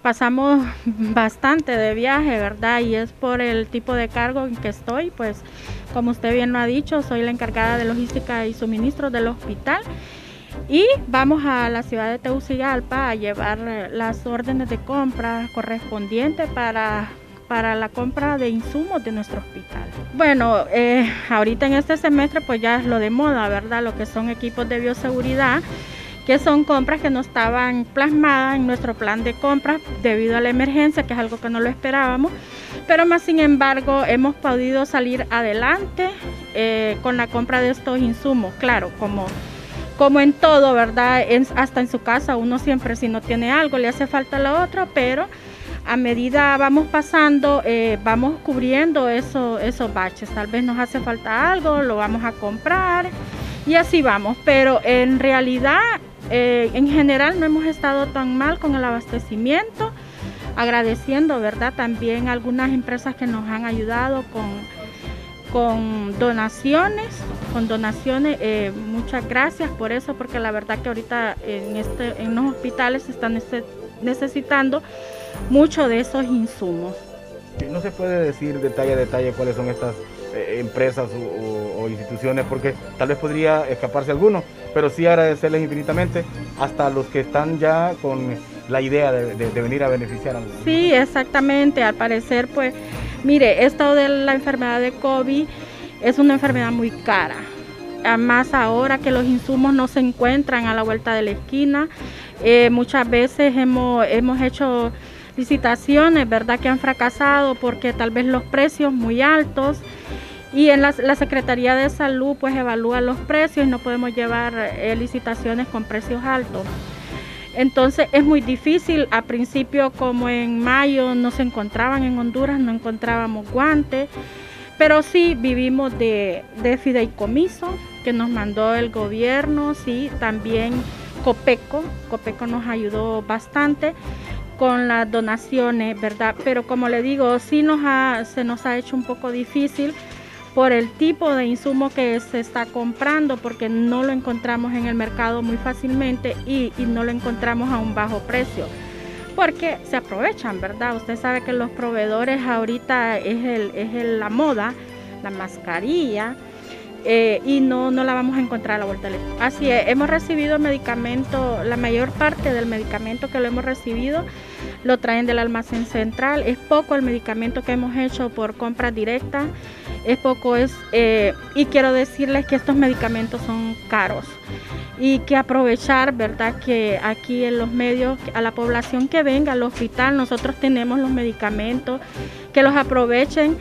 pasamos bastante de viaje, ¿verdad? Y es por el tipo de cargo en que estoy, pues como usted bien lo ha dicho, soy la encargada de logística y suministros del hospital. Y vamos a la ciudad de Tegucigalpa a llevar las órdenes de compra correspondientes para la compra de insumos de nuestro hospital. Bueno, ahorita en este semestre pues ya es lo de moda, ¿verdad? Lo que son equipos de bioseguridad, que son compras que no estaban plasmadas en nuestro plan de compras debido a la emergencia, que es algo que no lo esperábamos, pero más sin embargo hemos podido salir adelante con la compra de estos insumos. Claro, como en todo, ¿verdad? Hasta en su casa uno siempre, si no tiene algo, le hace falta lo otro, pero a medida vamos pasando, vamos cubriendo esos baches. Tal vez nos hace falta algo, lo vamos a comprar y así vamos, pero en realidad en general no hemos estado tan mal con el abastecimiento, agradeciendo, ¿verdad? También algunas empresas que nos han ayudado con donaciones, muchas gracias por eso, porque la verdad que ahorita en los hospitales se están necesitando mucho de esos insumos. No se puede decir detalle a detalle cuáles son estas empresas o instituciones, porque tal vez podría escaparse alguno, pero sí agradecerles infinitamente hasta los que están ya con la idea de venir a beneficiar a los... Sí, exactamente, al parecer pues, mire, esto de la enfermedad de COVID es una enfermedad muy cara, más ahora que los insumos no se encuentran a la vuelta de la esquina. Muchas veces hemos hecho licitaciones, ¿verdad?, que han fracasado porque tal vez los precios muy altos, y en la Secretaría de Salud pues evalúa los precios y no podemos llevar licitaciones con precios altos. Entonces es muy difícil. A principio, como en mayo no se encontraban en Honduras, no encontrábamos guantes, pero sí vivimos de fideicomiso que nos mandó el gobierno, sí, también Copeco nos ayudó bastante con las donaciones, ¿verdad? Pero como le digo, sí se nos ha hecho un poco difícil por el tipo de insumo que se está comprando, porque no lo encontramos en el mercado muy fácilmente y no lo encontramos a un bajo precio, porque se aprovechan, ¿verdad? Usted sabe que los proveedores ahorita es la moda, la mascarilla, y no la vamos a encontrar a la vuelta de la esquina. Así es, hemos recibido medicamento, la mayor parte del medicamento que lo hemos recibido lo traen del almacén central. Es poco el medicamento que hemos hecho por compras directas, es poco, y quiero decirles que estos medicamentos son caros y que aprovechar, ¿verdad?, que aquí en los medios, a la población que venga al hospital, nosotros tenemos los medicamentos, que los aprovechen,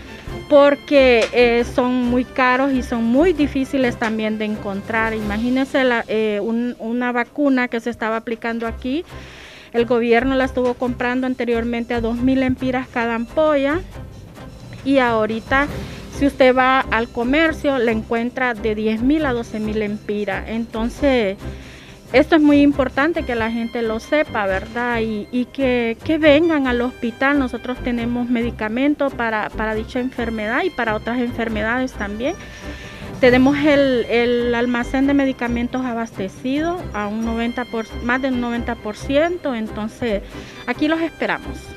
porque son muy caros y son muy difíciles también de encontrar. Imagínense una vacuna que se estaba aplicando aquí, el gobierno la estuvo comprando anteriormente a 2.000 lempiras cada ampolla, y ahorita si usted va al comercio la encuentra de 10.000 a 12.000 lempiras. Entonces esto es muy importante que la gente lo sepa, ¿verdad? Y que vengan al hospital. Nosotros tenemos medicamentos para dicha enfermedad y para otras enfermedades también. Tenemos el almacén de medicamentos abastecido a más del 90%, entonces aquí los esperamos.